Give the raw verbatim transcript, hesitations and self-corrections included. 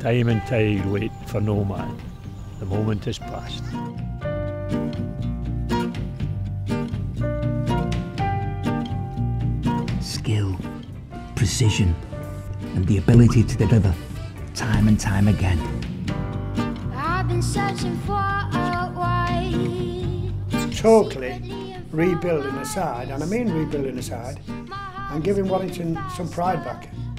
Time and tide wait for no man. The moment is past. Skill, precision, and the ability to deliver time and time again. I've been searching for a way. Totally rebuilding a side, and I mean rebuilding a side, and giving Wellington some pride back.